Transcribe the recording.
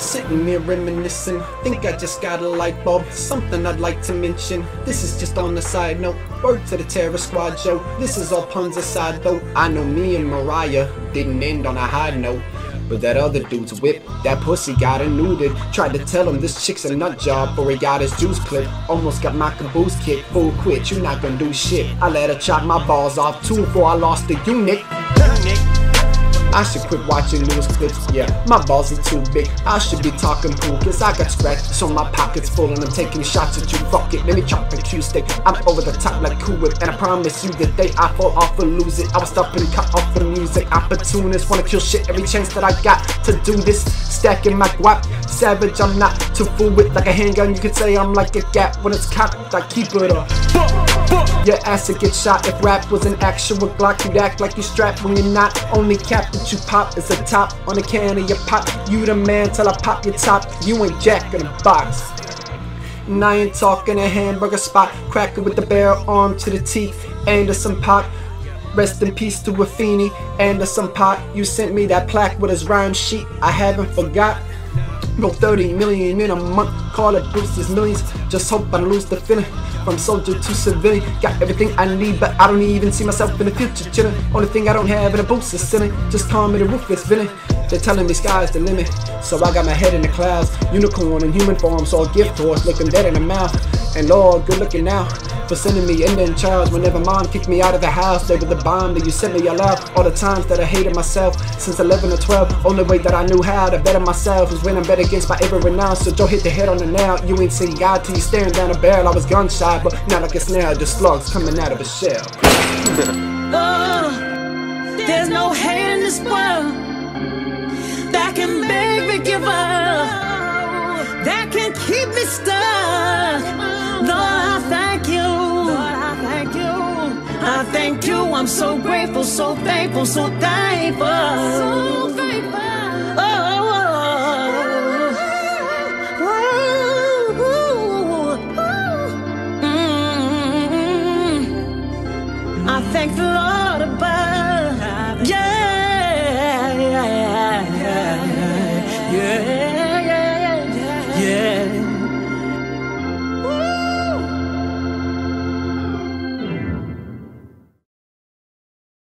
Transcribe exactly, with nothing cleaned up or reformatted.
Sitting here reminiscing, think I just got a light bulb. Something I'd like to mention, this is just on the side note. Word to the terror squad, yo, this is all puns aside though. I know me and Mariah didn't end on a high note, but that other dude's whip, that pussy got denuded. Tried to tell him this chick's a nut job, before he got his juice clipped. Almost got my caboose kicked, full quit, you not gonna do shit. I let her chop my balls off too before I lost the unit. I should quit watching news clips, yeah, my balls are too big. I should be talking poo, cause I got scratches so my pocket's full and I'm taking shots at you. Fuck it, let me chop a Q stick. I'm over the top like Cool Whip, and I promise you the day I fall off or lose it, I will stop and cut off the music. Opportunists wanna kill shit every chance that I got to do this. Stacking my guap, savage, I'm not too fool with. Like a handgun, you could say I'm like a gap when it's cocked, I keep it up. Your ass would get shot if rap was an actual Glock. You'd act like you strapped when you're not. Only cap that you pop is a top on a can of your pop. You the man till I pop your top. You ain't jack in a box. And I ain't talking a hamburger spot. Cracker with the barrel arm to the teeth. Anderson Pot. Rest in peace to Wafini. Anderson Pot. You sent me that plaque with his rhyme sheet. I haven't forgot. Go thirty million in a month. Call it Bruce's millions. Just hope I don't lose the feeling. From soldier to civilian, got everything I need, but I don't even see myself in the future chillin'. Only thing I don't have in a boost is ceiling. Just call me the ruthless villain. They're telling me sky's the limit, so I got my head in the clouds. Unicorn in human form, so a gift horse looking dead in the mouth. And Lord, good looking now for sending me in in charge. Whenever mom kicked me out of the house, they were the bomb that you sent me. I love all the times that I hated myself since eleven or twelve. Only way that I knew how to better myself was when I'm bet against my every renounce. So Joe hit the head on the nail. You ain't seen God till you staring down a barrel. I was gun shy, but now like it's now just slugs coming out of a shell. Oh, there's no hate in this world that can make me give up, that can keep me stuck. Lord, I thank you. Lord, I thank you. I thank you. I'm so grateful, so thankful, so thankful. So thankful.